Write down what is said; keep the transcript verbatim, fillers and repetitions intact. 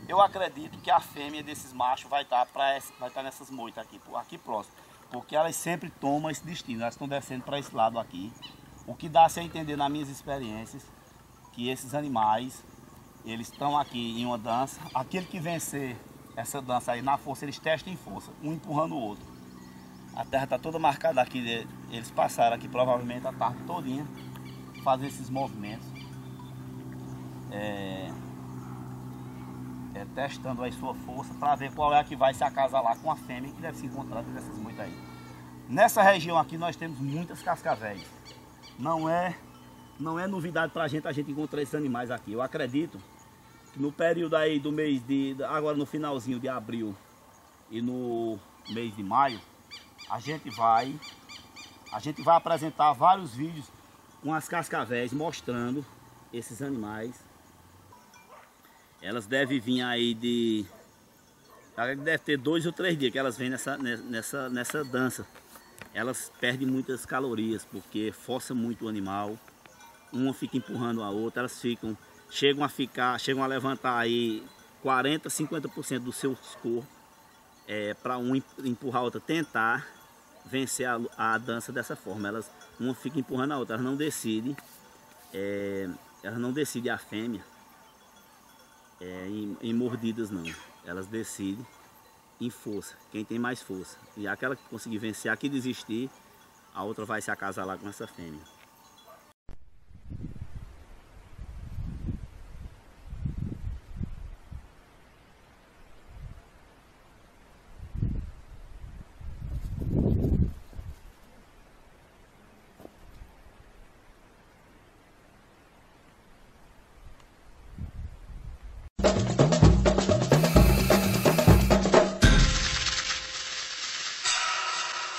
Eu acredito que a fêmea desses machos vai estar tá vai tá nessas moitas aqui, aqui próximo. Porque elas sempre tomam esse destino, elas estão descendo para esse lado aqui. O que dá-se a entender nas minhas experiências, que esses animais, eles estão aqui em uma dança. Aquele que vencer essa dança aí na força, eles testam em força, um empurrando o outro. A terra está toda marcada aqui, eles passaram aqui provavelmente a tarde todinha, fazendo esses movimentos. É... É, testando aí sua força para ver qual é a que vai se acasalar com a fêmea que deve se encontrar dessas muitas aí. Nessa região aqui nós temos muitas cascavéis. Não é, não é novidade para a gente a gente encontrar esses animais aqui. Eu acredito que no período aí do mês de, agora no finalzinho de abril e no mês de maio, a gente vai, a gente vai apresentar vários vídeos com as cascavéis mostrando esses animais. Elas devem vir aí de... Deve ter dois ou três dias que elas vêm nessa, nessa, nessa dança. Elas perdem muitas calorias porque força muito o animal. Uma fica empurrando a outra, elas ficam... Chegam a ficar, chegam a levantar aí quarenta, cinquenta por cento do seu corpo. É, para um empurrar a outra, tentar vencer a, a dança dessa forma. Elas, uma fica empurrando a outra, elas não decidem. É, elas não decidem a fêmea. É, em, em mordidas não, elas decidem em força, quem tem mais força. E aquela que conseguir vencer, a que desistir, a outra vai se acasalar com essa fêmea.